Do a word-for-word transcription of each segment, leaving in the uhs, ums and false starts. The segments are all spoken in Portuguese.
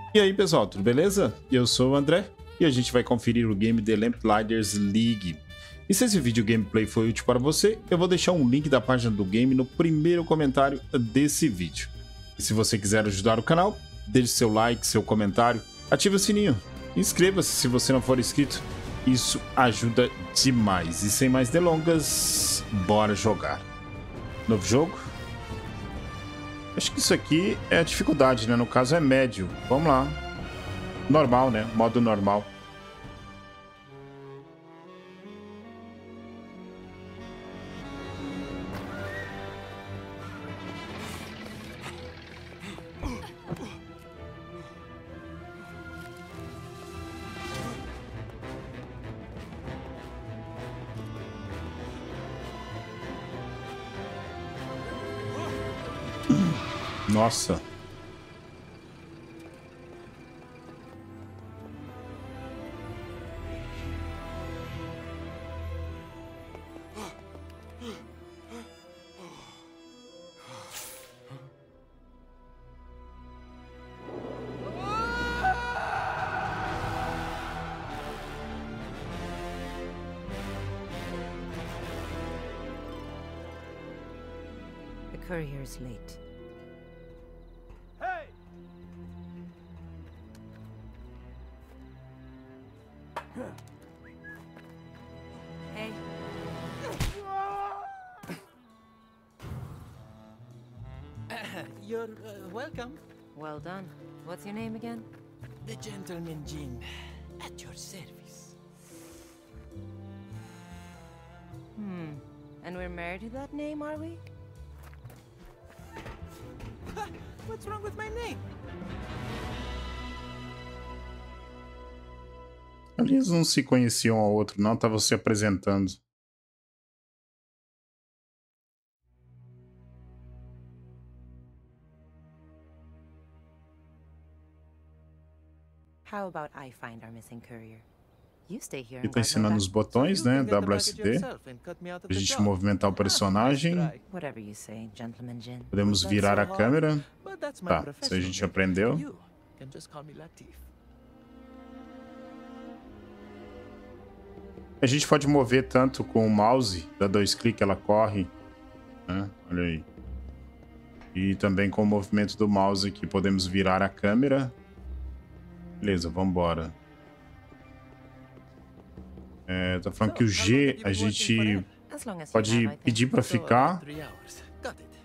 E aí pessoal, tudo beleza? Eu sou o André e a gente vai conferir o game The Lamplighters League. E se esse vídeo gameplay foi útil para você, eu vou deixar um link da página do game no primeiro comentário desse vídeo. E se você quiser ajudar o canal, deixe seu like, seu comentário, ative o sininho, inscreva-se se você não for inscrito, isso ajuda demais. E sem mais delongas, bora jogar. Novo jogo? Acho que isso aqui é a dificuldade, né? No caso é médio. Vamos lá. Normal, né? Modo normal. Nossa. The courier is late. Hey. You're uh, welcome. Well done. What's your name again? The gentleman Jin, at your service. Hmm. And we're married to that name, are we? What's wrong with my name? Ali eles não se conheciam um ao outro, não. Estavam se apresentando. How about I find our missing courier? You stay here Ele and tá guard my ensinando back. os botões, né? W S D. Pra gente movimentar o personagem. Whatever you say, gentleman Jin. Podemos virar a câmera. Tá, isso a gente aprendeu. You can just call me Latif. A gente pode mover tanto com o mouse, dá dois cliques, ela corre, né? Olha aí. E também com o movimento do mouse aqui podemos virar a câmera. Beleza, vamos embora. É, tá falando que o G a gente As long as you pode have, I think. pedir para ficar. Three hours. Got it.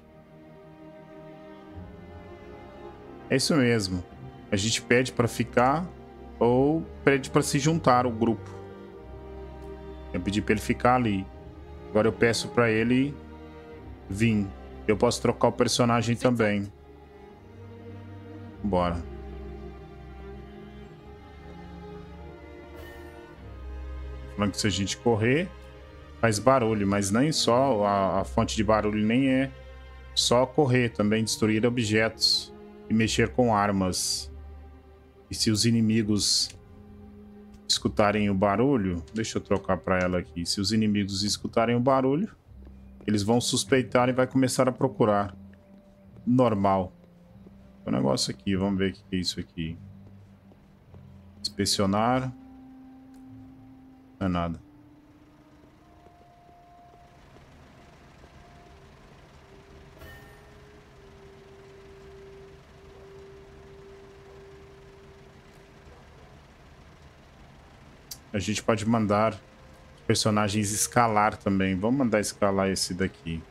É isso mesmo. A gente pede para ficar ou pede para se juntar ao grupo. Eu pedi para ele ficar ali. Agora eu peço para ele vir. Eu posso trocar o personagem também. Bora. Falando que se a gente correr, faz barulho, mas nem só a, a fonte de barulho nem é só correr, também destruir objetos e mexer com armas. E se os inimigos escutarem o barulho, deixa eu trocar para ela aqui. Se os inimigos escutarem o barulho, eles vão suspeitar e vai começar a procurar. Normal. O negócio aqui, vamos ver o que é isso aqui. Inspecionar. Não é nada. A gente pode mandar personagens escalar também. Vamos mandar escalar esse daqui.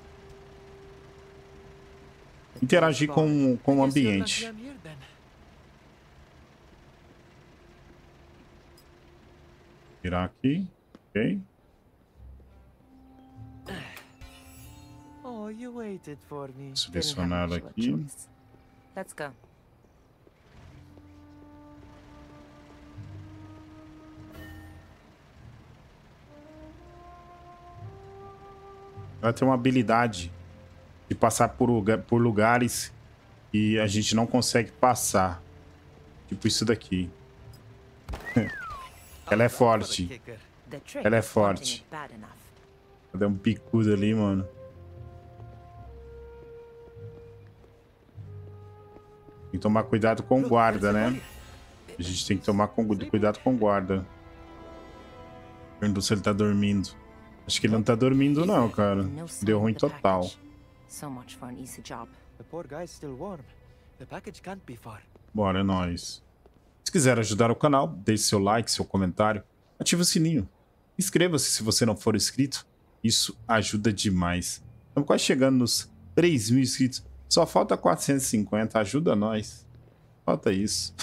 Interagir com, com o ambiente. Virar aqui. Ok. Oh, you waited for me. Selecionar ela aqui. Let's go. Ela tem uma habilidade de passar por, lugar, por lugares que a gente não consegue passar. Tipo isso daqui. Ela é forte. Ela é forte. Deu um picudo ali, mano. Tem que tomar cuidado com o guarda, né? A gente tem que tomar com, cuidado com o guarda. Perguntou se ele tá dormindo. Acho que ele não tá dormindo não, cara. Deu ruim total. So much for an easy job. The poor guy's still warm. The package can't be far. Bora, é nóis. Se quiser ajudar o canal, deixe seu like, seu comentário, ative o sininho. Inscreva-se se você não for inscrito. Isso ajuda demais. Estamos quase chegando nos três mil inscritos. Só falta quatrocentos e cinquenta. Ajuda nós. Falta isso.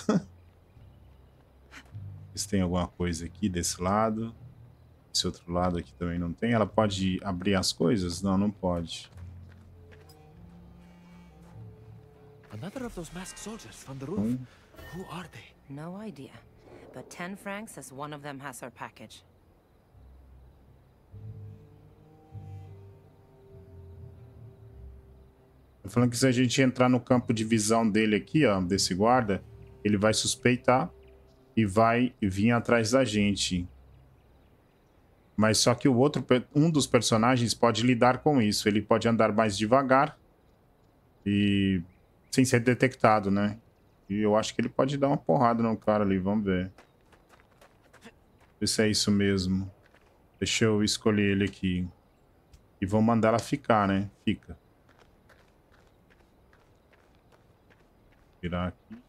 Se tem alguma coisa aqui desse lado. Esse outro lado aqui também não tem. Ela pode abrir as coisas? Não, não pode. Another of those masked soldiers from the roof. Hum. Who are they? No idea. But ten francs as one of them has our package. Tô falando que se a gente entrar no campo de visão dele aqui, ó, desse guarda, ele vai suspeitar e vai vir atrás da gente. Mas só que o outro, um dos personagens pode lidar com isso. Ele pode andar mais devagar e sem ser detectado, né? E eu acho que ele pode dar uma porrada no cara ali, vamos ver. Ver se é isso mesmo. Deixa eu escolher ele aqui. E vou mandar ela ficar, né? Fica. Virar aqui.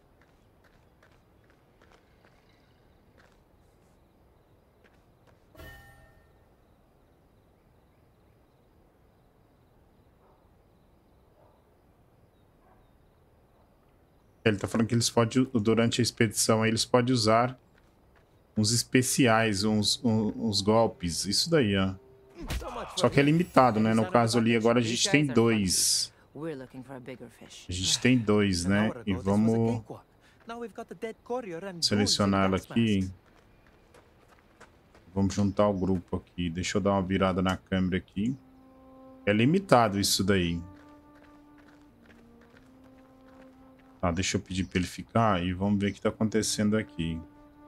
Ele tá falando que eles podem, durante a expedição, eles podem usar uns especiais, uns, uns, uns golpes. Isso daí, ó. Só que é limitado, né? No caso ali, agora a gente tem dois. A gente tem dois, né? E vamos selecionar ela aqui. Vamos juntar o grupo aqui. Deixa eu dar uma virada na câmera aqui. É limitado isso daí. Tá, deixa eu pedir para ele ficar e vamos ver o que está acontecendo aqui.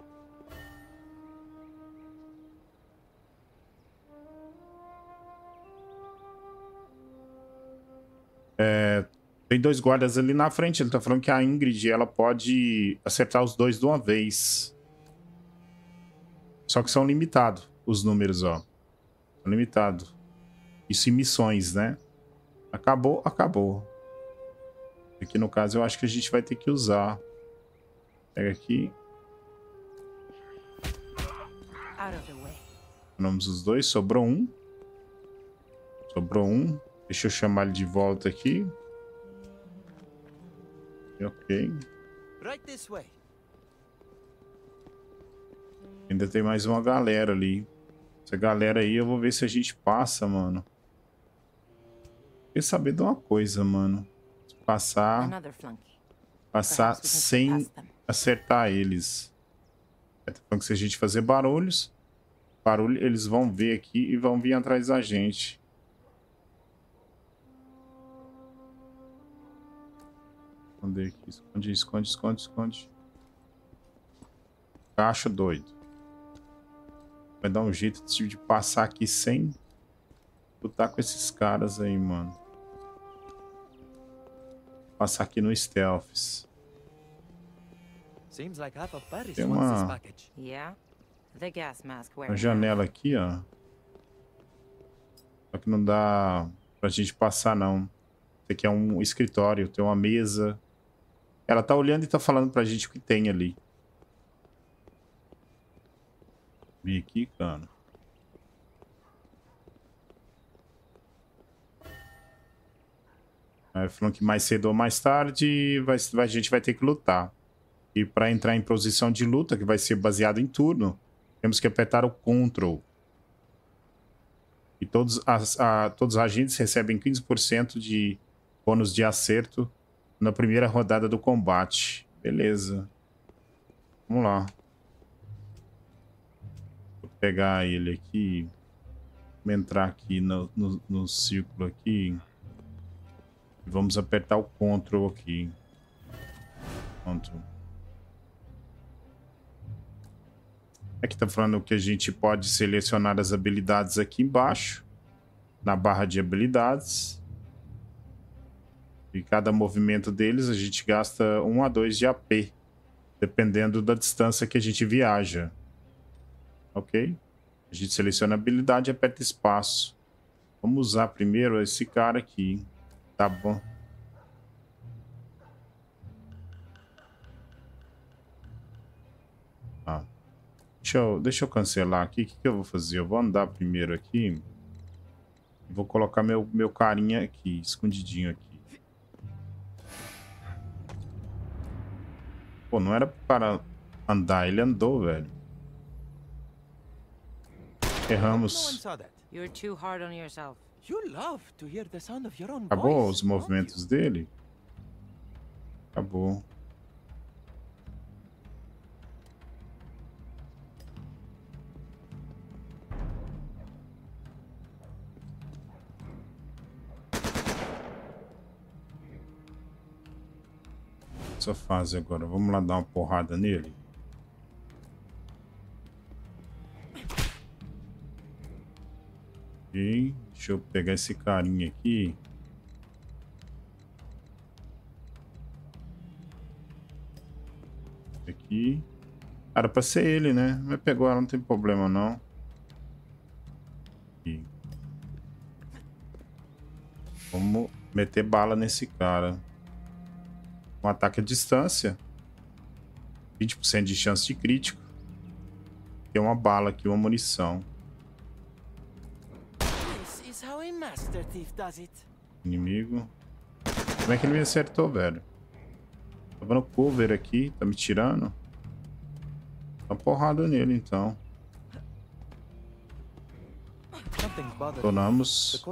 É, tem dois guardas ali na frente. Ele tá falando que a Ingrid, ela pode acertar os dois de uma vez. Só que são limitados os números, ó. São limitados. Isso em missões, né? Acabou, acabou. Aqui no caso eu acho que a gente vai ter que usar. Pega aqui. Vamos os dois. Sobrou um. Sobrou um. Deixa eu chamar ele de volta aqui. Ok. Ainda tem mais uma galera ali. Essa galera aí eu vou ver se a gente passa, mano. Quer saber de uma coisa, mano. Passar, passar sem acertar eles. É, falando que se a gente fazer barulhos, barulho, eles vão ver aqui e vão vir atrás da gente. Esconder aqui, esconde, esconde, esconde, esconde. Acho doido. Vai dar um jeito de passar aqui sem lutar com esses caras aí, mano. Passar aqui no Stealths. Tem uma, uma janela aqui, ó. Só que não dá pra gente passar, não. Isso aqui é um escritório, tem uma mesa. Ela tá olhando e tá falando pra gente o que tem ali. Vem aqui, cara. Aí falando que mais cedo ou mais tarde vai, vai, a gente vai ter que lutar. E para entrar em posição de luta, que vai ser baseado em turno, temos que apertar o Control. E todos, as, a, todos os agentes recebem quinze por cento de bônus de acerto na primeira rodada do combate. Beleza. Vamos lá. Vou pegar ele aqui. Vou entrar aqui no, no, no círculo aqui. Vamos apertar o Ctrl aqui. Ctrl. Aqui tá falando que a gente pode selecionar as habilidades aqui embaixo. Na barra de habilidades. E cada movimento deles a gente gasta um a dois de A P. dependendo da distância que a gente viaja. Ok? A gente seleciona a habilidade e aperta espaço. Vamos usar primeiro esse cara aqui. Tá bom. Ah. Deixa eu, deixa eu cancelar aqui. O que, que eu vou fazer? Eu vou andar primeiro aqui. Vou colocar meu, meu carinha aqui, escondidinho aqui. Pô, não era para andar, ele andou, velho. Erramos. You're too hard on yourself. You love to hear the sound of your own Acabou voice, os movimentos dele? Acabou. Essa fase agora. Vamos lá dar uma porrada nele. Ok. Deixa eu pegar esse carinha aqui. Aqui. Era pra ser ele, né? Mas pegou ela, não tem problema não. Aqui. Vamos meter bala nesse cara. Um ataque à distância. vinte por cento de chance de crítico. Tem uma bala aqui, uma munição. This is how a master thief does it. Inimigo. Como é que ele me acertou, velho? Tava no cover aqui, tá me tirando. Dá uma porrada nele, então. Tornamos.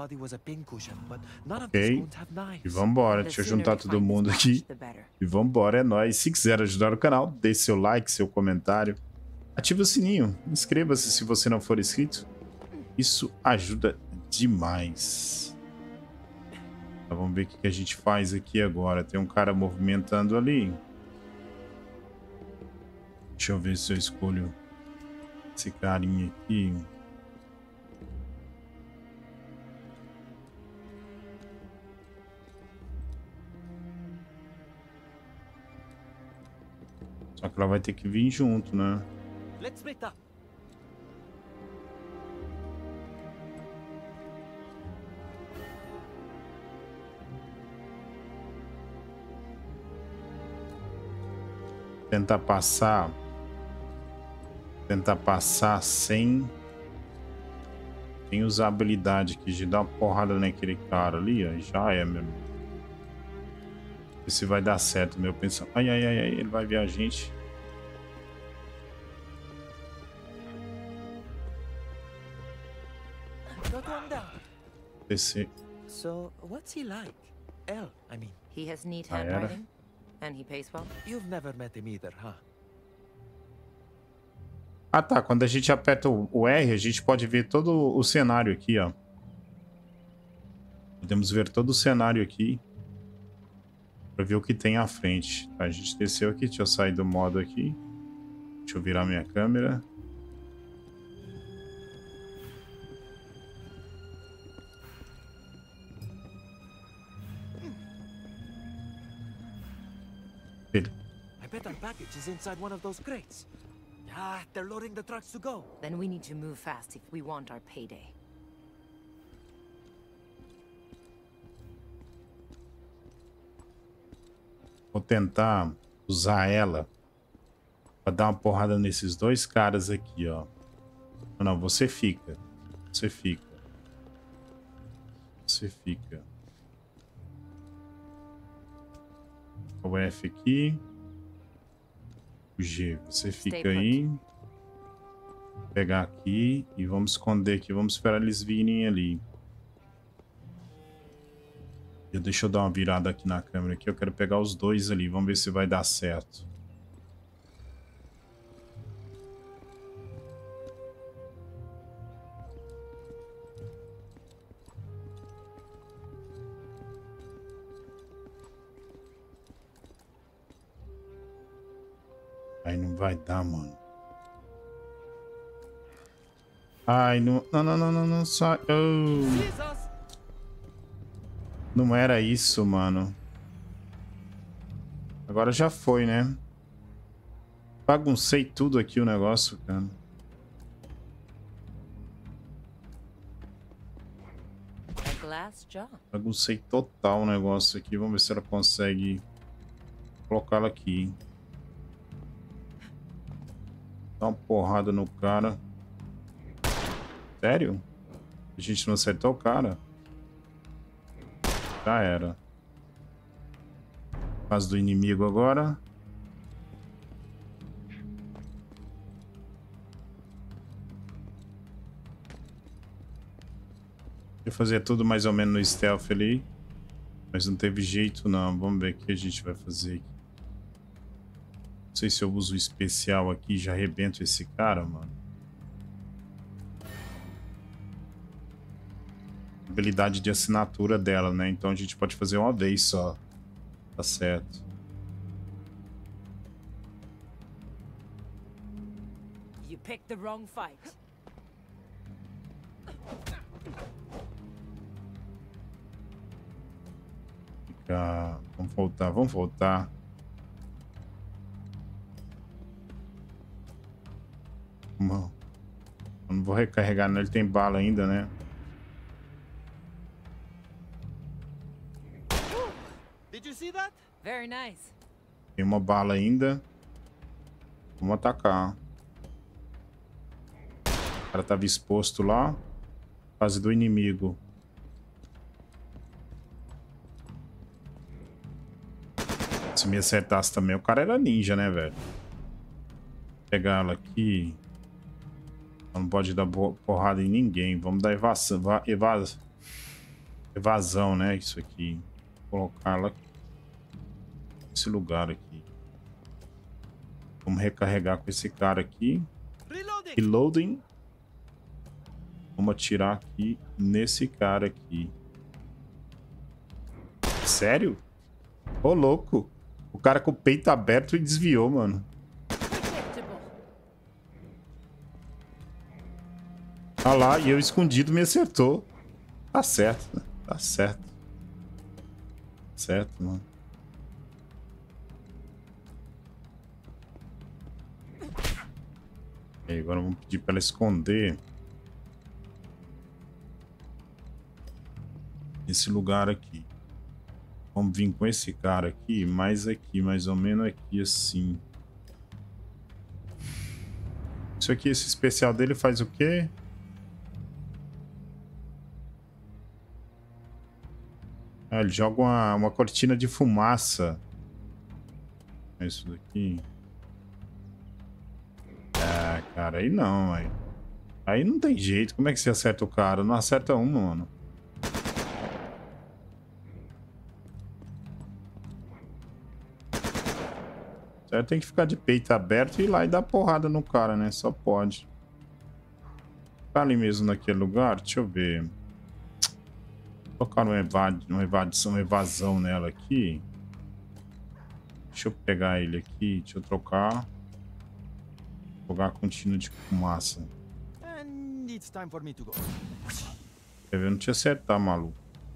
Ok. E vambora. Deixa eu juntar todo mundo aqui. E vambora, é nóis. Se quiser ajudar o canal, deixe seu like, seu comentário. Ative o sininho. Inscreva-se se você não for inscrito. Isso ajuda demais. Então, vamos ver o que a gente faz aqui agora. Tem um cara movimentando ali. Deixa eu ver se eu escolho esse carinha aqui. Só que ela vai ter que vir junto, né? Let's split up. Tentar passar. Tentar passar sem. Sem usar a habilidade aqui de dar uma porrada naquele cara ali, ó. Já é mesmo. Ver se vai dar certo, meu pensão. Ai, ai, ai, ai, ele vai ver a gente. Descer. So, what's he like? L, I mean. He has neat Ah, era? handwriting, and he pays well. You've never met him either, huh? Ah, tá. Quando a gente aperta o, o R, a gente pode ver todo o cenário aqui, ó. Podemos ver todo o cenário aqui. Pra ver o que tem à frente. Tá, a gente desceu aqui. Deixa eu sair do modo aqui. Deixa eu virar minha câmera. Ele. I bet our package is inside one of those crates. Ah, they're loading the trucks to go. Then we need to move fast if we want our payday. Vou tentar usar ela pra dar uma porrada nesses dois caras aqui, ó. Não, você fica. Você fica. Você fica. O F aqui. O G. Você fica aí. Vou pegar aqui e vamos esconder aqui. Vamos esperar eles virem ali. Eu, deixa eu dar uma virada aqui na câmera aqui. Eu quero pegar os dois ali. Vamos ver se vai dar certo. Aí não vai dar, mano. Ai, não... Não, não, não, não, não. Só... Oh. Não era isso, mano. Agora já foi, né? Baguncei tudo aqui o negócio, cara. A glass jaw. Baguncei total o negócio aqui. Vamos ver se ela consegue colocá-la aqui. Dá uma porrada no cara. Sério? A gente não acertou o cara? Já era. Fase do inimigo agora. Eu fazia tudo mais ou menos no stealth ali. Mas não teve jeito não. Vamos ver o que a gente vai fazer aqui. Não sei se eu uso o especial aqui e já arrebento esse cara, mano. Habilidade de assinatura dela, né? Então a gente pode fazer uma vez só. Tá certo. You picked the wrong fight. Fica... Vamos voltar, vamos voltar. Vamos... Eu não vou recarregar, não. Ele tem bala ainda, né? Did you see that? Very nice. Tem uma bala ainda. Vamos atacar. O cara tava exposto lá. Fase do inimigo. Se me acertasse também, o cara era ninja, né, velho? Vou pegar ela aqui. Não pode dar porrada em ninguém. Vamos dar evasão, evas... evasão, né? Isso aqui. Vou colocar ela nesse lugar aqui. Vamos recarregar com esse cara aqui. Reloading. Reloading. Vamos atirar aqui nesse cara aqui. Sério? Ô, louco. O cara com o peito aberto e desviou, mano. Olha lá, e eu escondido me acertou. Tá certo, né? Tá certo. Certo, mano. E agora vamos pedir pra ela esconder esse lugar aqui. Vamos vir com esse cara aqui, mais aqui, mais ou menos aqui assim. Isso aqui, esse especial dele faz o quê? Ah, ele joga uma, uma cortina de fumaça. É isso daqui. Ah, cara, aí não, aí. Aí não tem jeito. Como é que você acerta o cara? Não acerta um, mano. Certo, tem que ficar de peito aberto e ir lá e dar porrada no cara, né? Só pode. Tá ali mesmo naquele lugar? Deixa eu ver. Colocar uma, evad uma evadição, uma evasão nela aqui. Deixa eu pegar ele aqui. Deixa eu trocar. Jogar contínuo de fumaça. And it's time for me to go. Quer ver? Eu não te acertar, maluco.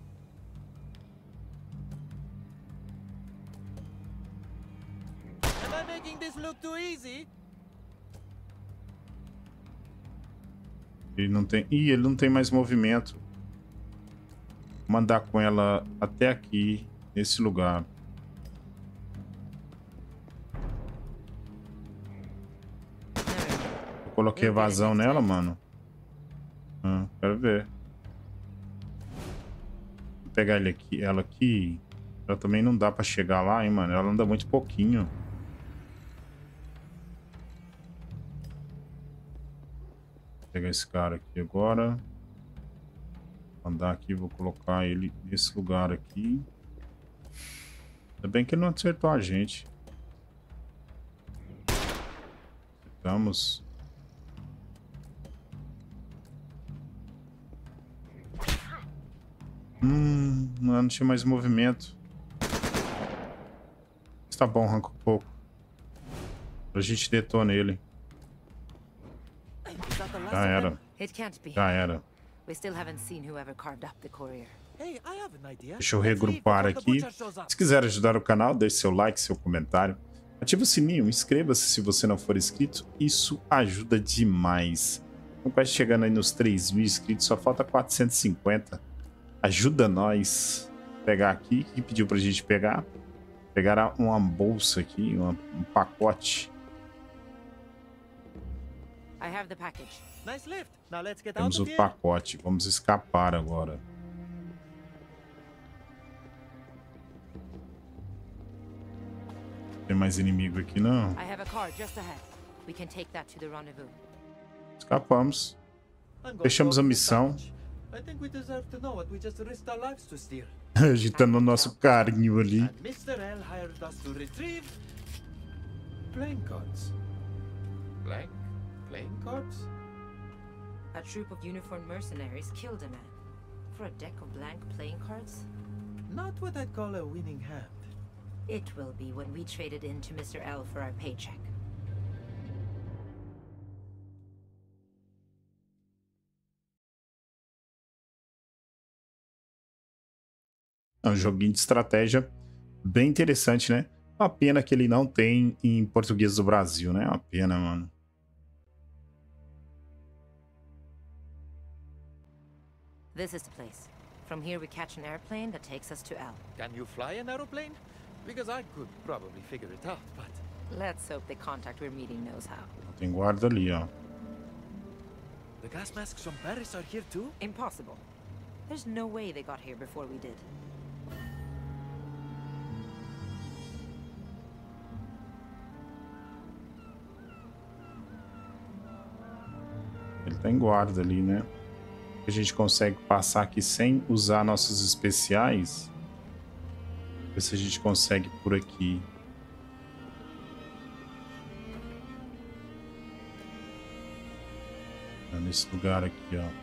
Am I making this look too easy? Ele não tem... Ih, ele não tem mais movimento. Vou mandar com ela até aqui, nesse lugar. Eu coloquei evasão nela, mano. Ah, quero ver. Vou pegar ele aqui, ela aqui. Ela também não dá pra chegar lá, hein, mano. Ela anda muito pouquinho. Vou pegar esse cara aqui agora. Vou andar aqui, vou colocar ele nesse lugar aqui. Ainda bem que ele não acertou a gente. Acertamos. Hum, não tinha mais movimento. Tá bom, arranca um pouco. A gente detona ele. Já era. Já era. We still haven't seen whoever carved up the courier. Hey, I have an idea. Deixa eu regrupar aqui. Se quiser ajudar o canal, deixe seu like, seu comentário. Ativa o sininho, inscreva-se se você não for inscrito. Isso ajuda demais. Estamos quase chegando aí nos três mil inscritos. Só falta quatrocentos e cinquenta. Ajuda nós. Pegar aqui. O que pediu pra gente pegar? Pegar uma bolsa aqui, uma, um pacote. I have the package. Nice lift. Now let's get Temos out o of here. pacote. Vamos escapar agora. Tem mais inimigo aqui, não? I have a car just ahead. We can take that to the rendezvous. Escapamos. I'm going Fechamos to a open the missão. package. I think we deserve to know what we just risked our lives to steal. Agitando o nosso carinho ali. And Mister L hired us to retrieve playing cards. Blank? Playing cards? A troop of uniformed mercenaries killed a man. For a deck of blank playing cards? Not what I'd call a winning hand. It will be when we trade it in to Mister L for our paycheck. É um joguinho de estratégia bem interessante, né? Uma pena que ele não tem em português do Brasil, né? Uma pena, mano. This is the place. From here we catch an airplane that takes us to L. Can you fly an aeroplane? Because I could probably figure it out, but... Let's hope the contact we're meeting knows how. Tem guarda ali, ó. The gas masks from Paris are here too? Impossible. There's no way they got here before we did. Ele tem guarda ali, né? A gente consegue passar aqui sem usar nossos especiais. Ver se a gente consegue por aqui. Nesse lugar aqui, ó.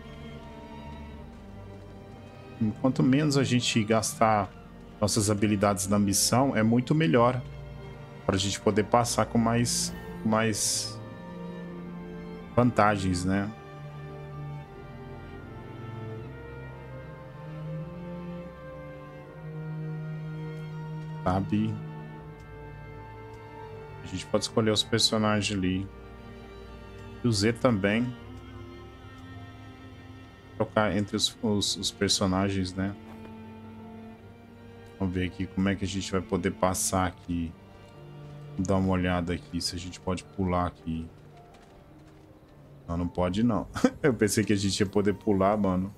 Quanto menos a gente gastar nossas habilidades na missão, é muito melhor. Para a gente poder passar com mais, com mais vantagens, né? Sabe? A gente pode escolher os personagens ali. E o Z também. Trocar entre os, os, os personagens, né? Vamos ver aqui como é que a gente vai poder passar aqui. Vamos dar uma olhada aqui se a gente pode pular aqui. Não, não pode não. Eu pensei que a gente ia poder pular, mano.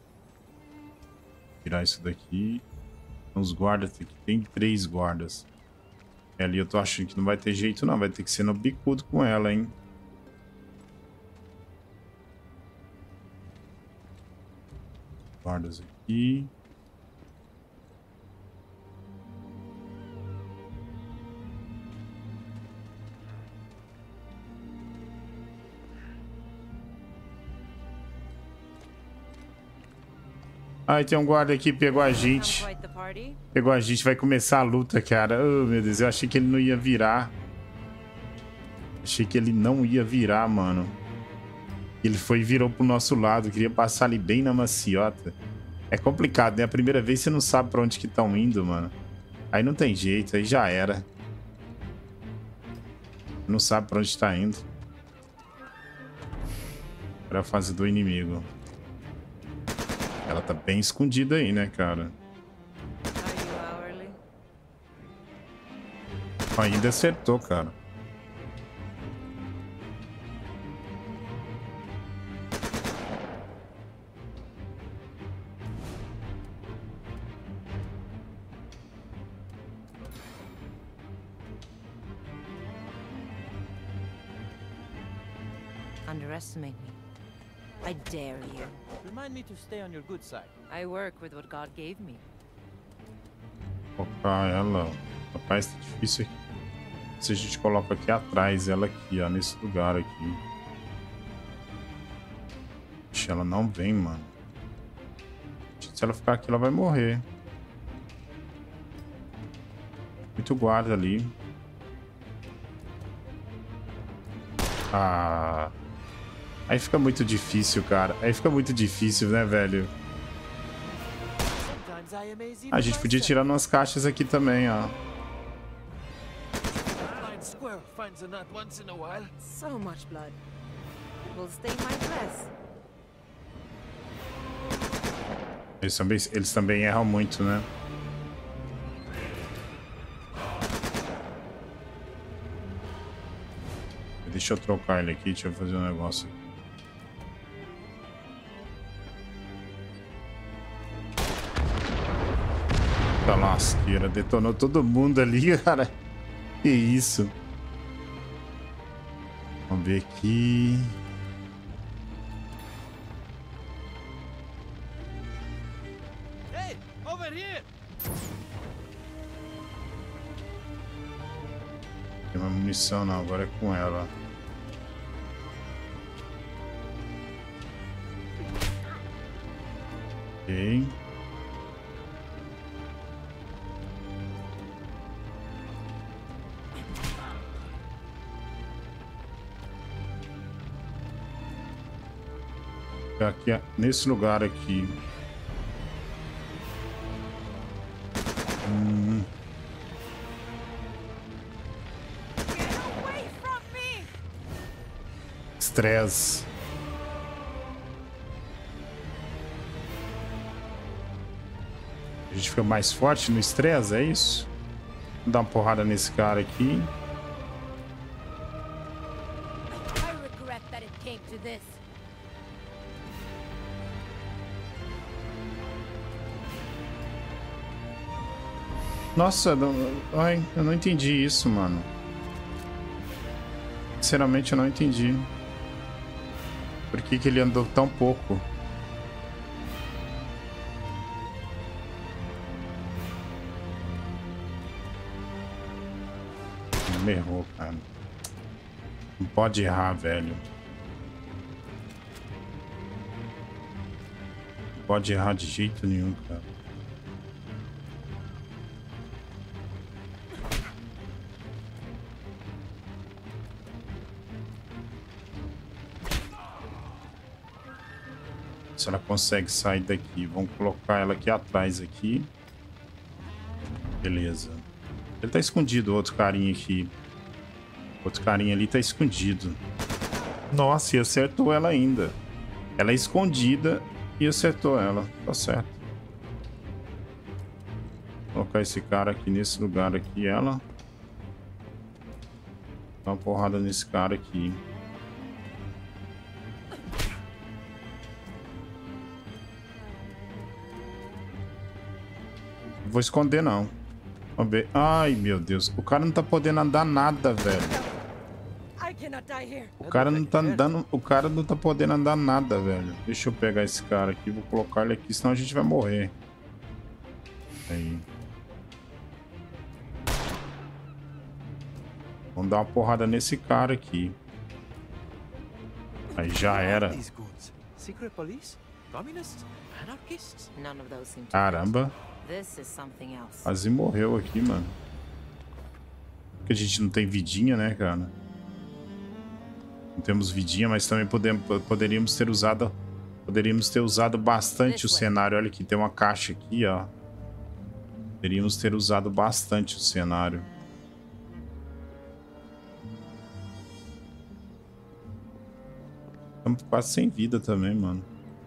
Tirar isso daqui. Os guardas aqui. Tem três guardas. E ali eu tô achando que não vai ter jeito não. Vai ter que ser no bicudo com ela, hein? Guardas aqui. Ai, tem um guarda aqui, pegou a gente. Pegou a gente, vai começar a luta, cara. Oh, meu Deus, eu achei que ele não ia virar. Achei que ele não ia virar, mano. Ele foi e virou pro nosso lado. Queria passar ali bem na maciota. É complicado, né? A primeira vez você não sabe pra onde que estão indo, mano. Aí não tem jeito, aí já era. Não sabe pra onde tá indo. Pra fase do inimigo. Ela tá bem escondida aí, né, cara? Ainda acertou, cara. Underestimate me. I dare you. Remind me to stay on your good side. I work with what God gave me. Colocar ela. Rapaz, tá difícil aqui. Se a gente coloca aqui atrás, ela aqui, ó, nesse lugar aqui. Ixi, ela não vem, mano. Se ela ficar aqui, ela vai morrer. Muito guarda ali. Ah... Aí fica muito difícil, cara. Aí fica muito difícil, né, velho? A gente podia tirar umas caixas aqui também, ó. finds a nut once in a while. So much blood. It will stain my dress. Eles também, eles também erram muito, né? Deixa eu trocar ele aqui, deixa eu fazer um negócio. Tá lasqueira, detonou todo mundo ali, cara. Que isso? Vamos ver aqui. Hey, over here! Tem uma munição não, agora é com ela. Ok. Aqui, nesse lugar aqui. Hum. Estresse. A gente fica mais forte no estresse, é isso? Vou dar uma porrada nesse cara aqui. I regret that it came to this. Nossa, não, ai, eu não entendi isso, mano. Sinceramente, eu não entendi. Por que que ele andou tão pouco? Ele errou, cara. Não pode errar, velho. Não pode errar de jeito nenhum, cara. Se ela consegue sair daqui, vamos colocar ela aqui atrás aqui. Beleza. Ele tá escondido, o outro carinha aqui. O outro carinha ali tá escondido. Nossa, e acertou ela ainda. Ela é escondida e acertou ela. Tá certo. Vou colocar esse cara aqui nesse lugar aqui, ela. Dá uma porrada nesse cara aqui. Vou esconder não. Vamos ver. Ai, meu Deus. O cara não tá podendo andar nada, velho. O cara não tá andando. O cara não tá podendo andar nada, velho. Deixa eu pegar esse cara aqui. Vou colocar ele aqui, senão a gente vai morrer. Aí. Vamos dar uma porrada nesse cara aqui. Aí já era. Secret police? Communists? Anarchists? None of those seem to Caramba. This is something else. Quase morreu aqui, mano. Porque a gente não tem vidinha, né, cara? Não temos vidinha, mas também podemos, poderíamos ter usado... Poderíamos ter usado bastante o cenário. Olha aqui, tem uma caixa aqui, ó. Poderíamos ter usado bastante o cenário. Estamos quase sem vida também, mano.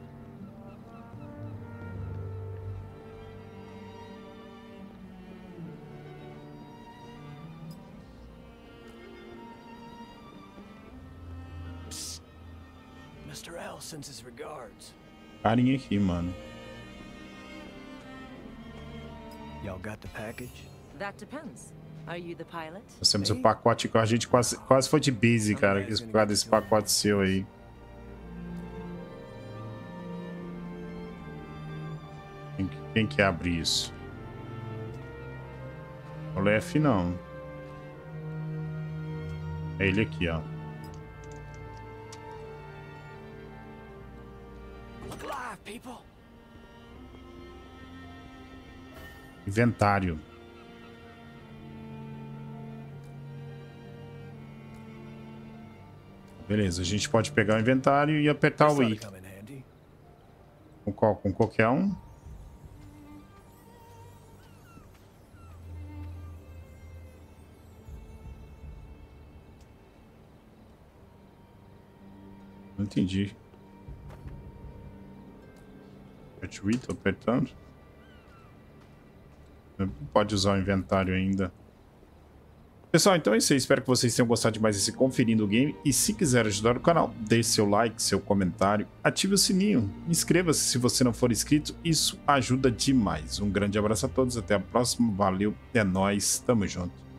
mister L sends his regards. Carinha aqui, mano. Y'all got the package? That depends. Are you the pilot? Nós temos o pacote com a gente quase, quase foi de base, cara, por causa desse pacote seu aí. Quem, quem quer abrir isso? O F não. É ele aqui, ó. Look alive, people. Inventário. Beleza, a gente pode pegar o inventário e apertar o I. Com qual? Com qualquer um? Não entendi. Aperto I, tô apertando. Pode usar o inventário ainda. Pessoal, então é isso aí. Espero que vocês tenham gostado de mais esse Conferindo o Game. E se quiser ajudar o canal, deixe seu like, seu comentário, ative o sininho, inscreva-se se você não for inscrito. Isso ajuda demais. Um grande abraço a todos, até a próxima. Valeu, é nóis, tamo junto.